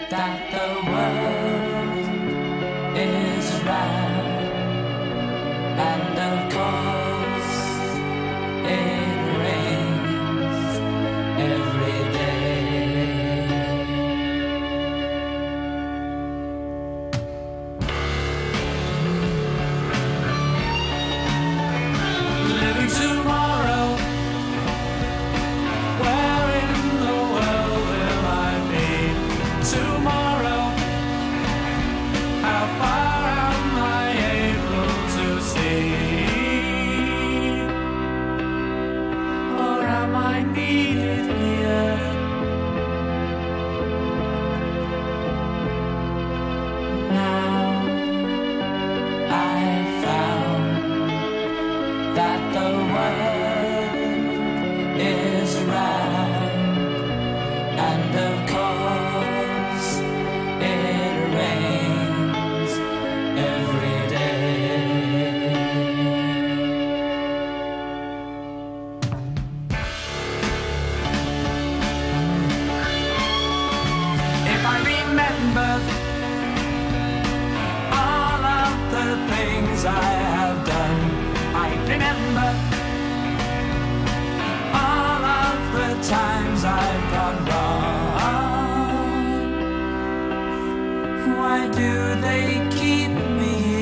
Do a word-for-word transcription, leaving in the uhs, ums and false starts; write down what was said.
that the world is round, and of course it rains every day. Living tomorrow, where in the world will I be tomorrow? How far am I able to see? Or am I needed here? Now I've found that the world is round, and of course it rains every day. If I remember all of the things I have done, I remember all of the times I've gone wrong. Why do they keep me